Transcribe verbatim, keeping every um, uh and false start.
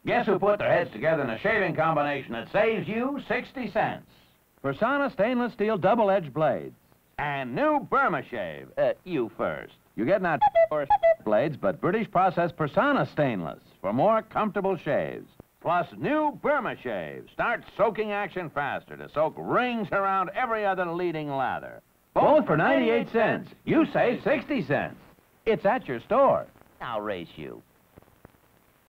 Guess who put their heads together in a shaving combination that saves you sixty cents? Personna stainless steel double-edged blades. And new Burma Shave. Uh, you first. You get not or blades, but British process Personna stainless for more comfortable shaves. Plus new Burma Shave. Start soaking action faster to soak rings around every other leading lather. Both for ninety-eight cents. You save sixty cents. It's at your store. I'll race you.